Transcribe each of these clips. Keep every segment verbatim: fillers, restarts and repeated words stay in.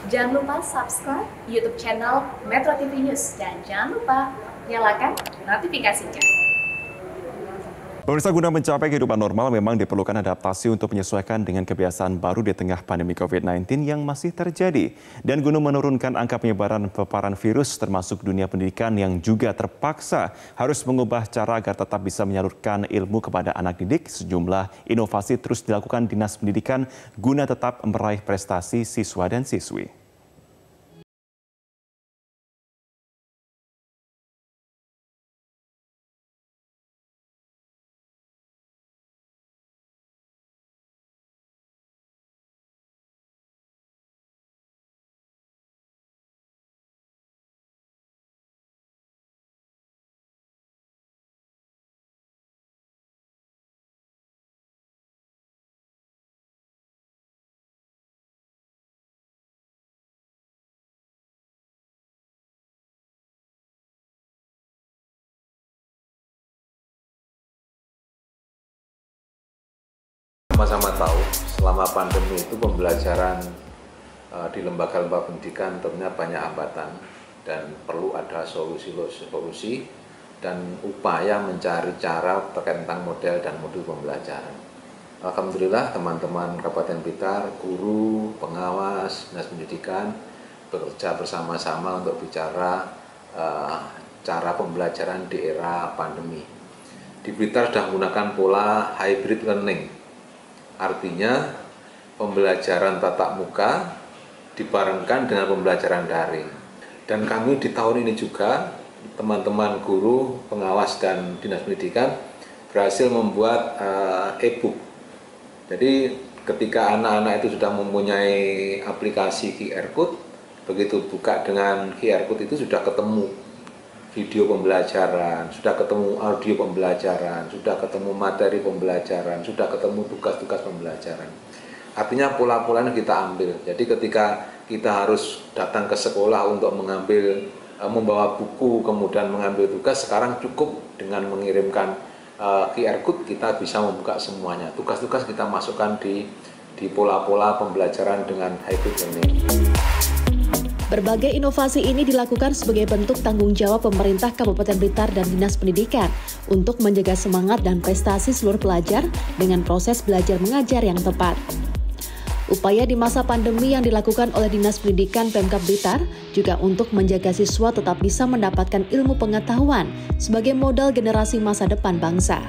Jangan lupa subscribe YouTube channel Metro T V News dan jangan lupa nyalakan notifikasinya. Pemirsa, guna mencapai kehidupan normal memang diperlukan adaptasi untuk menyesuaikan dengan kebiasaan baru di tengah pandemi COVID sembilan belas yang masih terjadi. Dan guna menurunkan angka penyebaran paparan virus termasuk dunia pendidikan yang juga terpaksa harus mengubah cara agar tetap bisa menyalurkan ilmu kepada anak didik, sejumlah inovasi terus dilakukan Dinas Pendidikan guna tetap meraih prestasi siswa dan siswi. Sama-sama tahu, selama pandemi itu pembelajaran uh, di lembaga-lembaga pendidikan tentunya banyak hambatan dan perlu ada solusi-solusi dan upaya mencari cara terkait tentang model dan modul pembelajaran. Alhamdulillah teman-teman Kabupaten Blitar, guru, pengawas, dinas pendidikan bekerja bersama-sama untuk bicara uh, cara pembelajaran di era pandemi. Di Blitar sudah menggunakan pola hybrid learning. Artinya pembelajaran tatap muka dibarengkan dengan pembelajaran daring. Dan kami di tahun ini juga, teman-teman guru, pengawas, dan dinas pendidikan berhasil membuat uh, e-book. Jadi ketika anak-anak itu sudah mempunyai aplikasi Q R Code, begitu buka dengan Q R Code itu sudah ketemu video pembelajaran, sudah ketemu audio pembelajaran, sudah ketemu materi pembelajaran, sudah ketemu tugas-tugas pembelajaran. Artinya pola-polanya kita ambil. Jadi ketika kita harus datang ke sekolah untuk mengambil, membawa buku, kemudian mengambil tugas, sekarang cukup dengan mengirimkan Q R Code kita bisa membuka semuanya. Tugas-tugas kita masukkan di di pola-pola pembelajaran dengan hybrid learning. Berbagai inovasi ini dilakukan sebagai bentuk tanggung jawab pemerintah Kabupaten Blitar dan Dinas Pendidikan untuk menjaga semangat dan prestasi seluruh pelajar dengan proses belajar mengajar yang tepat. Upaya di masa pandemi yang dilakukan oleh Dinas Pendidikan Pemkab Blitar juga untuk menjaga siswa tetap bisa mendapatkan ilmu pengetahuan sebagai modal generasi masa depan bangsa.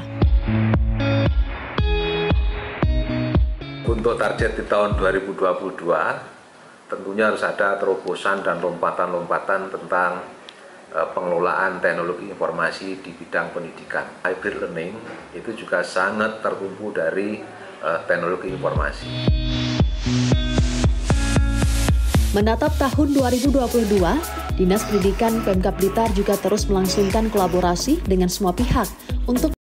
Untuk target di tahun dua ribu dua puluh dua, tentunya harus ada terobosan dan lompatan-lompatan tentang uh, pengelolaan teknologi informasi di bidang pendidikan. Hybrid learning itu juga sangat tertumpu dari uh, teknologi informasi. Menatap tahun dua ribu dua puluh dua, Dinas Pendidikan Pemkab Blitar juga terus melangsungkan kolaborasi dengan semua pihak untuk